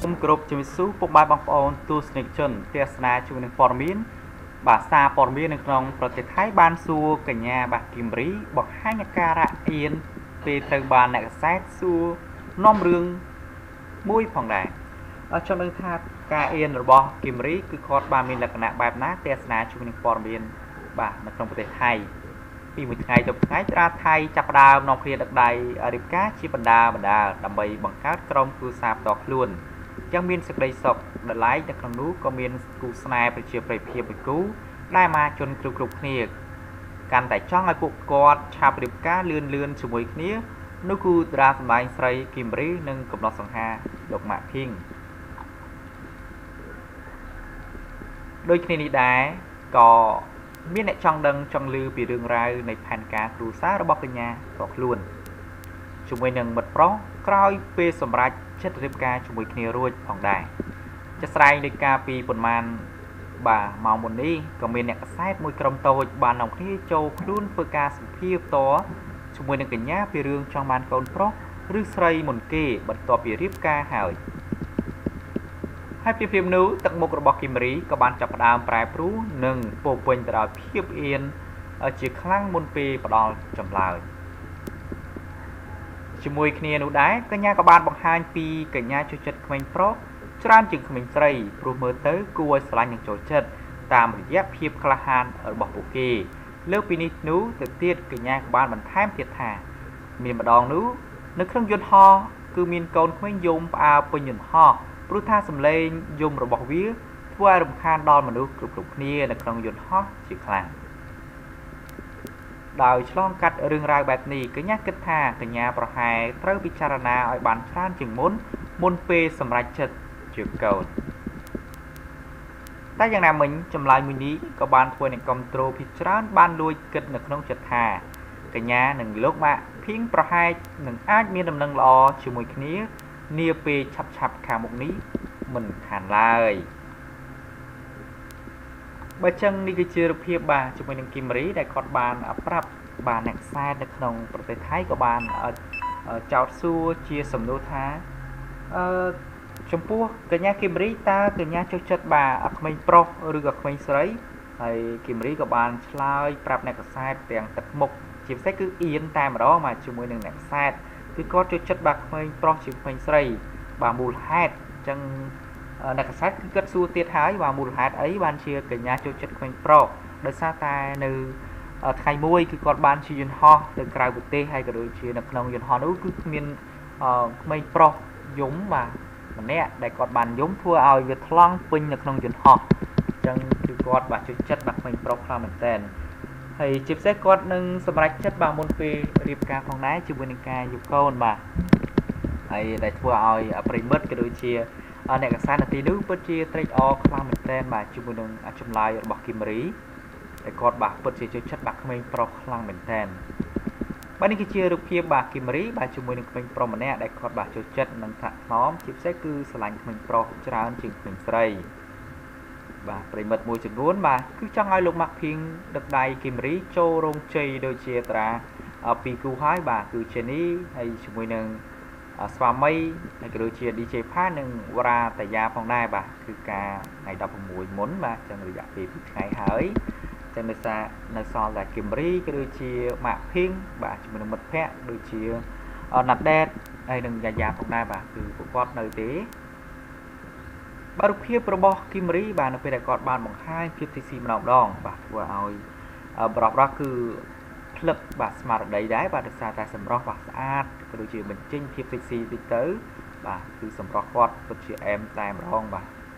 គ្រប់ជំរាបសួរពុកម៉ែបងប្អូនទស្សនិកជនទស្សនាជាមួយនឹងព័ត៌មានបាទសារព័ត៌មាននៅក្នុងប្រទេសថៃបានសួរកញ្ញាបាទគីមរីបង្ហាញអាការៈអៀនពេលត្រូវបានអ្នកកសែតសួរនាំរឿងមួយផងដែរចង់ដឹងថាការអៀនរបស់គីមរីគឺគាត់បានមានលក្ខណៈបែបណាទស្សនាជាមួយនឹងព័ត៌មានបាទនៅក្នុងប្រទេសថៃពីមួយថ្ងៃទៅថ្ងៃត្រាថៃចាប់ផ្ដើមនាំគ្នាដឹកដៃរៀបការជាបណ្ដាដើម្បីបង្កើតក្រុមគ្រួសារផ្ទាល់ខ្លួនយ៉ាងមានសេចក្តីសុខដល់ឡែកនៅក្នុងនោះក៏មានគូស្នេហ៍ប្រជាប្រិយភាពមួយគូដែលមកជនគ្រប់គ្នាកាន់តែចង់ឲ្យពួកគាត់ឆាប់រៀបការលឿនជាមួយគ្នានោះគឺតារាសម្ដែងស្រីគីមរីនិងកំណត់សង្ហាលោកម៉ាក់ភីងដូចគ្នានេះដែរក៏មានអ្នកចង់ដឹងចង់ឮពីរឿងរ៉ាវនៃផែនការគ្រួសាររបស់កញ្ញាផ្ទាល់ខ្លួនជាមួយនឹងមិត្តប្រុសក្រោយពេលសម្រេចចិត្តរៀបការជាមួយគ្នារួចផងដែរជាស្រ័យនៃការពីប៉ុន្មានបាទម៉ោងមុននេះក៏មានអ្នកកសែតមួយក្រុមតូចបាននាំគ្នាចូលខ្លួនធ្វើការសម្ភាសន៍ផ្ទាល់ជាមួយនឹងកញ្ញាពីរឿងចង់បានកូនប្រុសឬស្រីមុនគេបន្ទាប់ពីរៀបការហើយព្រាមនោះទឹកមុខរបស់គីមរីក៏បានចាប់ផ្ដើមប្រែប្រួលនិងពោពេញទៅដោយភាពអៀនជាខ្លាំងមុនពេលផ្ដាល់ចម្លើយជាមួយគ្នានោះដែរកញ្ញាក៏បានបង្ហាញពីកញ្ញាចូលចិត្តក្មេងប្រុសច្រើនជាងក្មេងស្រីព្រោះមើលទៅគួរឲ្យស្រឡាញ់និងចូលចិត្តតាមរយៈភាពក្លាហានរបស់ពួកគេលើពីនេះនោះទៅទៀតកញ្ញាក៏បានបន្ថែមទៀតថាមានម្ដងនោះនៅក្នុងយន្តហោះគឺមានកូនក្មេងយំផ្អើលពេញយន្តហោះព្រោះថាសំឡេងយំរបស់វាធ្វើឲ្យរំខានដល់មនុស្សគ្រប់គ្នានៅក្នុងយន្តហោះជាខ្លាំងដោយឆ្លងកាត់រឿងរ៉ាវបែបនេះកញ្ញាគិតថាកញ្ញាប្រហែលត្រូវពិចារណាឲ្យបានច្រើនជាងមុនពេលសម្រេចចិត្តជាកូនតែយ៉ាងណាមិញចម្លើយមួយនេះក៏បានធ្វើឲ្យគ្រប់ត្រូភាគច្រើនបានលួចគិតនៅក្នុងចិត្តថាកញ្ញានិងលោកម៉ាក់ភីងប្រហែលនឹងអាចមានដំណឹងល្អជាមួយគ្នានាពេលឆាប់ខាងមុខនេះមិនខានឡើយបើចឹងនេះគឺជារូបភាពបាទជាមួយនឹងគីមរីដែលគាត់បានប្រាប់បាទអ្នកខ្សែនៅក្នុងប្រទេសថៃក៏បានចោទសួរជាសំណួរថាចំពោះកញ្ញាគីមរីតើកញ្ញាចូលចិត្តបាទក្មេងប្រុសឬក៏ក្មេងស្រីហើយគីមរីក៏បានឆ្លើយប្រាប់អ្នកខ្សែទាំងទឹកមុខជាពិសេសគឺអៀនតែម្ដងបាទជាមួយនឹងអ្នកខ្សែគឺគាត់ចូលចិត្តបាទក្មេងប្រុសជាក្មេងស្រីបាទមូលហេតុអញ្ចឹងអ្នកកសែតគឺគាត់សួរទៀតហើយបាទមូលហេតុអីបានជាកញ្ញាចូលចិត្តក្មេងប្រុសដោយសារតែនៅថ្ងៃមួយគឺគាត់បានជិះយន្តហោះទៅក្រៅប្រទេសហើយក៏ដូចជានៅក្នុងយន្តហោះនោះគឺគ្មានក្មេងប្រុសយំបាទម្នាក់ដែលគាត់បានយំធ្វើឲ្យវាថ្លង់ពេញនៅក្នុងយន្តហោះអញ្ចឹងគឺគាត់បាទចូលចិត្តបាទក្មេងប្រុសខ្លាំងមែនទែនហើយជាពិសេសគាត់នឹងសម្រេចចិត្តបាទមុនពេលរៀបការផងដែរជាមួយនឹងការយកកូនបាទហើយដែលធ្វើឲ្យប្រិមិត្តក៏ដូចជាអ្នកកសែតនាទីនោះពិតជាត្រេកអរខ្លាំងមែនទែនបាទជាមួយនឹងចម្លើយរបស់គីមរីដែលគាត់បាទពិតជាចូលចិត្តបាទក្មេងប្រុសខ្លាំងមែនទែនបាទនេះគឺជារូបភាពបាទគីមរីបាទជាមួយនឹងក្មេងប្រុសម្នាក់ដែលគាត់បាទចូលចិត្តនិងថ្នាក់ថ្នមជាពិសេសគឺស្រឡាញ់ក្មេងប្រុសច្រើនជាងក្មេងស្រីបាទប្រិមិត្តមួយចំនួនបាទគឺចង់ឲ្យលោកម៉ាក់ភីងដឹកដៃគីមរីចូលរោងជ័យដូចជាតារាពីរគូហើយបាទគឺជេនីហើយជាមួយនឹងស្វាមីហើយក៏ដូចជា DJ ផានិងវរ៉ាតាយ៉ាផងដែរបាទគឺការថ្ងៃ16មុនបាទចឹងរយៈពេល2ថ្ងៃហើយចឹងនៅសល់តែគីមរីក៏ដូចជាម៉ាក់ភីងបាទជាមួយនឹងមិត្តភ័ក្តិដូចជាណាត់ដេតហើយនិងយ៉ាយ៉ាផងដែរបាទគឺពួកគាត់នៅទេបាទរូបភាពរបស់គីមរីបាទនៅពេលដែលគាត់បានបង្ហាញភាពទីស៊ីម្ដងបាទធ្វើឲ្យបរោះគឺផ្លឹកបាទស្មារតីដែរបាទដោយសារតែសម្រស់បាទស្អាតក៏ដូចជាបញ្ចេញភាពសេកស៊ីតិចទៅបាទគឺសម្រស់គាត់ពិតជាអែមតែម្ដង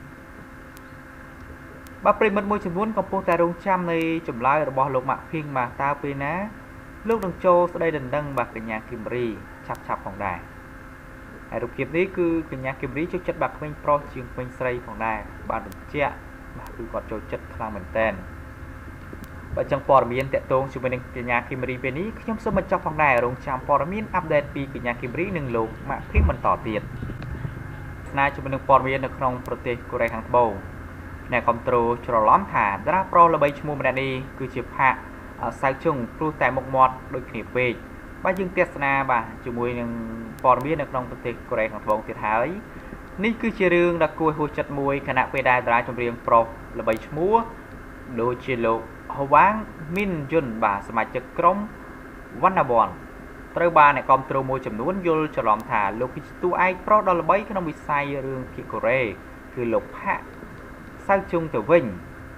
បាទប្រិមិត្តមួយចំនួនកំពុងតែរងចាំនៃចម្លើយរបស់លោកម៉ាក់ភីងបាទតើពេលណាលោកនឹងចូលស្ដីដណ្ដឹងបាទកញ្ញាគីមរីឆាប់ផងដែរហើយរូបភាពនេះគឺកញ្ញាគីមរីចូលចិត្តបាទក្មេងប្រុសជាងក្មេងស្រីផងដែរបាទបញ្ជាក់បាទគឺគាត់ចូលចិត្តខ្លាំងមែនតើបើចឹងព័ត៌មានតកតងជាមួយនឹងកញ្ញាគីមរីពេលនេះខ្ញុំសូមបញ្ចប់ផងដែររងចាំព័ត៌មានអាប់ដេតពីកញ្ញាគីមរីនិងលោកម៉ាក់ភីងបន្តទៀតស្នើជាមួយនឹងព័ត៌មាននៅក្នុងប្រទេសកូរ៉េខាងត្បូងអ្នកគ្រប់គ្រងច្រឡំថាតារាប្រុសល្បីឈ្មោះម្នាក់នេះគឺជាផាកសៅជុងព្រោះតែមុខមាត់ដូចគ្នាពេកបាទយើងទស្សនាបាទជាមួយនឹងព័ត៌មាននៅក្នុងប្រទេសកូរ៉េខាងត្បូងទៀតហើយនេះគឺជារឿងដ៏គួរហួសចិត្តមួយខណៈពេលដែលតារាចម្រៀងប្រុសល្បីឈ្មោះដូចជាលោកហូវ៉ាងមីនយុនបាទសមាជិកក្រុមវណ្ណបនត្រូវបានអ្នកគាំទ្រមួយចំនួនយល់ច្រឡំថាលោកគឺជាតួឯកប្រុសដ៏ល្បីក្នុងវិស័យរឿងភាគកូរ៉េគឺលោកផាក់សៅជុងទៅវិញ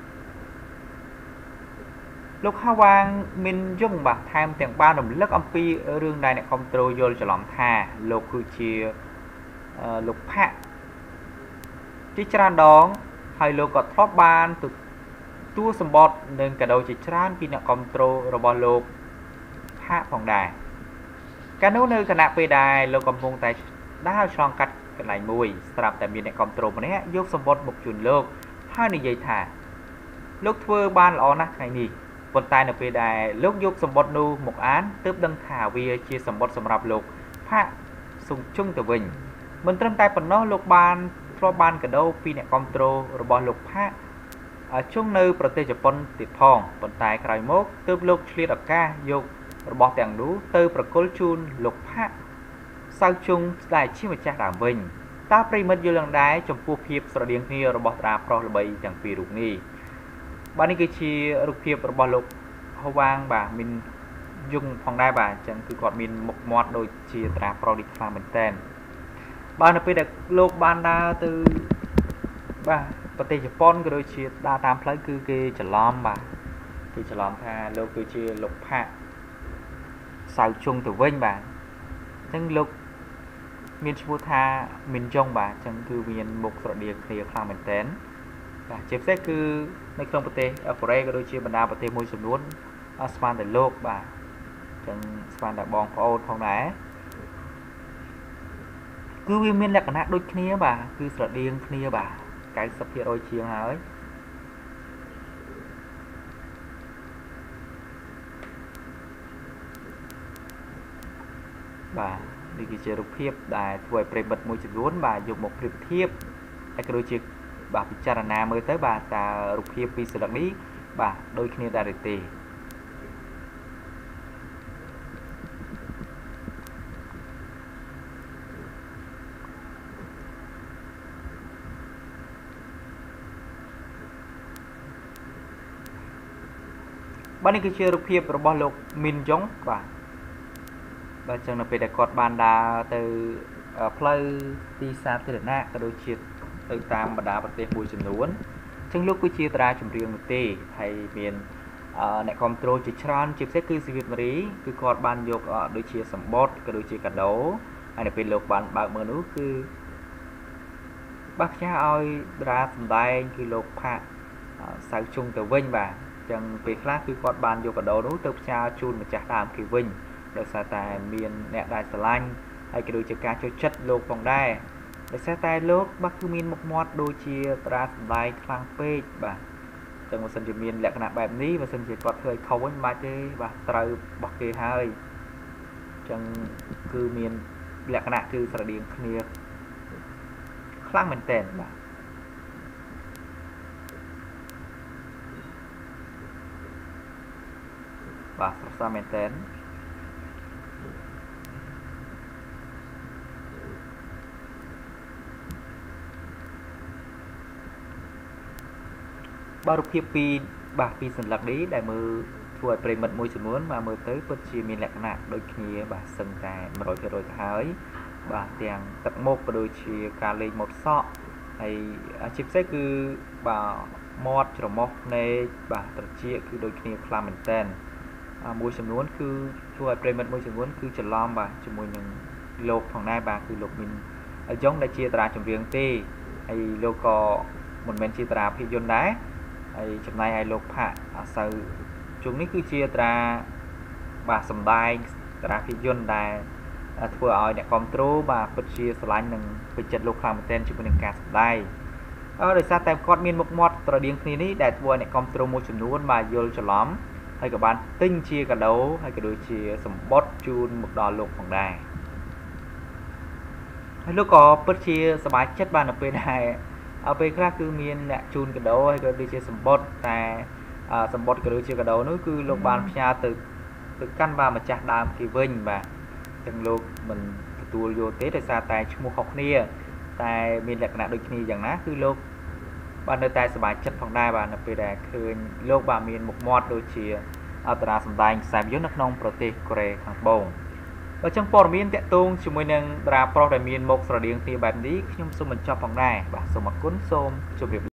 លោកហៅវ៉ាងមីនយុងបាទថែមទាំងបានរំលឹកអំពីរឿងដែលអ្នកគាំទ្រយល់ច្រឡំថាលោកគឺជាលោកផាក់ជាច្រើនដងហើយលោកក៏ធ្លាប់បានទទួលសម្បត្តិនិងកាដូជាច្រើនពីអ្នកគាំទ្ររបស់លោកផាក់ផងដែរកាលនោះនៅគណៈពេលដែលលោកកំពុងតែដើរឆ្លងកាត់កន្លែងមួយស្រាប់តែមានអ្នកគាំទ្រម្នាក់យកសម្បត្តិមកជូនលោកហើយនិយាយថាលោកធ្វើបានល្អណាស់ថ្ងៃនេះប៉ុន្តែនៅពេលដែលលោកយកសម្បត្តិនោះមកអានទើបដឹងថាវាជាសម្បត្តិសម្រាប់លោកផាក់សុងជុងទៅវិញមិនត្រឹមតែប៉ុណ្ណោះលោកបានធ្លាប់បានកាដូពីអ្នកគាំទ្ររបស់លោកផាក់ជុងនៅប្រទេសជប៉ុនទៀតផងប៉ុន្តែក្រោយមកទើបលោកឆ្លៀតឱកាសយករបស់ទាំងនោះទៅប្រគល់ជូនលោកផាក់សៅជុងដែលជាម្ចាស់ដើមវិញតើប្រិមិត្តយល់យ៉ាងដែរចំពោះភាពស្រដៀងគ្នារបស់តារាប្រុសល្បីទាំងពីររូបនេះបាទនេះគឺជារូបភាពរបស់លោកហូវ៉ាងបាទមានយុងផងដែរបាទអញ្ចឹងគឺគាត់មានមុខមាត់ដូចជាតារាប្រុសនេះខ្លាំងមែនតើបាទនៅពេលដែលលោកបានដើរទៅបាទប្រទេសជប៉ុនក៏ដូចជាដើរតាមផ្លូវគឺគេច្រឡំបាទគេច្រឡំថាលោកគឺជាលោកផាក់សៅជុងទៅវិញបាទអញ្ចឹងលោកមានឈ្មោះថាមីនយ៉ុងបាទអញ្ចឹងគឺមានមុខស្រដៀងគ្នាខ្លាំងមែនតើបាទជាពិសេសគឺនៅក្នុងប្រទេសកូរ៉េក៏ដូចជាបណ្ដាប្រទេសមួយចំនួនស្មានតែលោកបាទអញ្ចឹងស្មានតែបងប្អូនផងដែរគឺវាមានលក្ខណៈដូចគ្នាបាទគឺស្រដៀងគ្នាបាទ 90% ជាងហើយបាទនេះគឺជារូបភាពដែលធ្វើឲ្យប្រិមិត្តមួយចំនួនបាទយកមកប្រៀបធៀបហើយក៏ដូចជាបាទពិចារណាមើលទៅបាទតើរូបភាពពីស្លឹកនេះបាទដូចគ្នាដែរឬទេបាទនេះគឺជារូបភាពរបស់លោកមីនយ៉ុងបាទបាទអញ្ចឹងនៅពេលដែលគាត់បានដើរទៅផ្លូវទីសាធារណៈក៏ដូចជាទៅតាមបណ្ដាប្រទេសមួយចំនួនអញ្ចឹងលោកគឺជាតារាចម្រៀងនោះទេហើយមានអ្នកគាំទ្រជាច្រើនជាពិសេសគឺស៊ីវីតម៉ារីគឺគាត់បានយកដូចជាសម្បត្តិក៏ដូចជាកាដូហើយនៅពេលលោកបានបើកមើលនោះគឺបាទផ្ញើឲ្យតារាសម្ដែងគឺលោកផាក់សៅជុងទៅវិញបាទអញ្ចឹងពេលខ្លះគឺគាត់បានយកកាដូនោះទៅផ្ញើជូនម្ចាស់ដើមគេវិញដោយសារតែមានអ្នកដែលស្រឡាញ់ហើយក៏ដូចជាការចូលចិត្តលោកផងដែរដោយសារតែលោកបាទគឺមានមុខមាត់ដូចជាតារាសម្ដែងខ្លាំងពេកបាទអញ្ចឹងបើសិនជាមានលក្ខណៈបែបនេះបើសិនជាគាត់ធ្វើឲ្យខុសវិញមិនបាច់ទេបាទត្រូវរបស់គេហើយអញ្ចឹងគឺមានលក្ខណៈគឺស្រដៀងគ្នាខ្លាំងមែនទែនបាទស្រស់ស្អាតមែនទែនបាទរូបភាពពីបាទពីសន្លឹកនេះដែលមើលធ្វើឲ្យប្រិមិត្តមួយចំនួនមកមើលទៅពិតជាមានលក្ខណៈដូចគ្នាបាទសឹងតែ 100% ទៅហើយបាទទាំងទឹកមុខក៏ដូចជាការលេងម៉ូតសក់ហើយជាពិសេសគឺបាទមាត់ច្រមុះភ្នែកបាទត្រចៀកគឺដូចគ្នាខ្លាំងមែនតើមួយចំនួនគឺធ្វើឲ្យប្រិមិត្តមួយចំនួនគឺច្រឡំបាទជាមួយនឹងលោកផងដែរបាទគឺលោកមានយ៉ុងដែលជាតារាចម្រៀងទេហើយលោកក៏មិនមែនជាតារាភាពយន្តដែរហើយចំណែកឯលោកផាក់សៅជុងនេះគឺជាតារាបាទសម្ដែងតារាភាពយន្តដែលធ្វើឲ្យអ្នកគាំទ្របាទពិតជាស្រឡាញ់និងពេញចិត្តលោកខ្លាំងមែនទែនជាមួយនឹងការសម្ដែងដោយសារតែគាត់មានមុខមាត់ស្រដៀងគ្នានេះដែលធ្វើឲ្យអ្នកគាំទ្រមួយចំនួនបាទយល់ច្រឡំហើយក៏បានទិញជាកាដូហើយក៏ដូចជាសម្បត្តិជូនមកដល់លោកផងដែរហើយលោកក៏ពិតជាសប្បាយចិត្តបាទនៅពេលដែលពេលខ្លះគឺមានអ្នកជូនកាដូហើយក៏ដូចជាសម្បត្តិតែសម្បត្តិក៏ដូចជាកាដូនោះគឺលោកបានផ្ញើទៅកាន់បាទម្ចាស់ដើមគេវិញបាទអញ្ចឹងលោកមិនទទួលយកទេដោយសារតែឈ្មោះខុសគ្នាតែមានលក្ខណៈដូចគ្នាយ៉ាងណាគឺលោកបាននៅតែសប្បាយចិត្តផងដែរបាទនៅពេលដែលឃើញលោកបាទមានមុខមាត់ដូចជាអតារាសម្ដែងខ្សែភាពយន្តនៅក្នុងប្រទេសកូរ៉េខាងត្បូងបើចឹងព័ត៌មានតាក់ទងជាមួយនឹងតារាប្រុសដែលមានមុខស្រដៀងគ្នាបែបនេះខ្ញុំសូមបញ្ចប់ផងដែរបាទសូមអរគុណសូមជម្រាប